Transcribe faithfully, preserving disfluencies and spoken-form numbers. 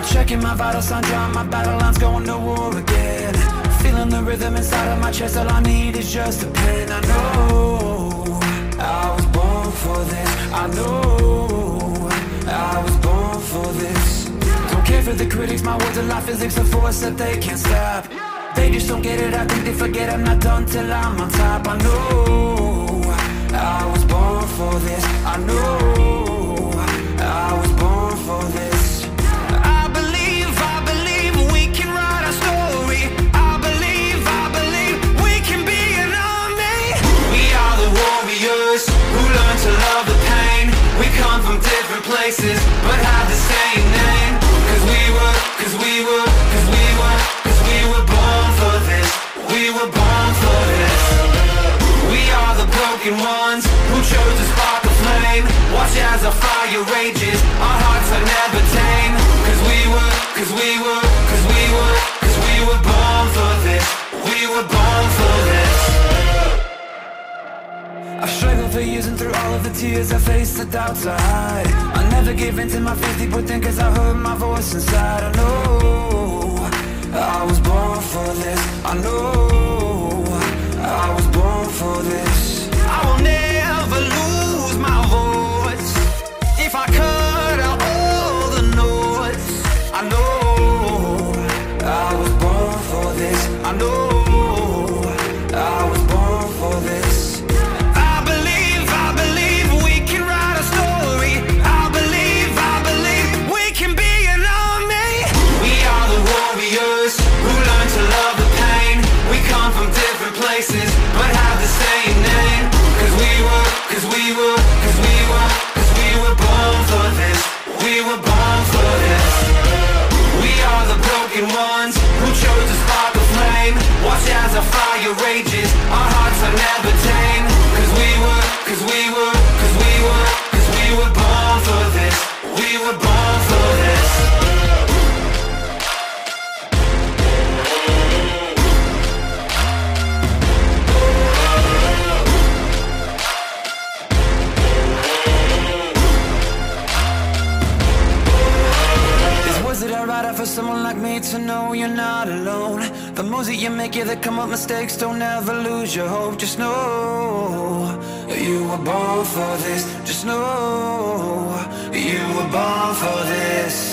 I'm checking my vital signs, drawing my battle lines, going to war again. Feeling the rhythm inside of my chest, all I need is just a pen. I know I was born for this, I know I was born for this. Don't care for the critics, my words are like physics, a force that they can't stop. They just don't get it, I think they forget I'm not done till I'm on top. I know I was born for this, I know I was born for this. I believe, I believe we can write our story. I believe, I believe we can be an army. We are the warriors who learn to love the pain. We come from different places but have the same name. Cause we were, cause we were, cause we were, cause we were born for this. We were born for this. We are the broken ones who chose to spark a flame. Watch as our fire rages, our hearts are never tame. Cause we were, cause we were, cause we were, cause we were born for this. We were born for this. I've struggled for years and through all of the tears I faced, the doubts I hide. I never gave in to my fears deep within, cause I heard my voice inside. I know I was born for this, I know I was born for this. I will never lose my voice if I cut out all the noise. I know I was born for this, I know I was born for this. I believe, I believe we can write a story. I believe, I believe we can be an army. We are the warriors who learn to love the pain. We come from different places but have the same name. Cause we were, cause we were, cause we were, cause we were born for this. We were born for this. We are the broken ones who chose to spark a flame. Watch as our fire rages, our hearts are never tame. Cause we were, cause we were, cause we were, cause we were born for this. We were born for this. For someone like me to know you're not alone. The moves that you make, yeah, that come up mistakes. Don't ever lose your hope. Just know you were born for this. Just know you were born for this.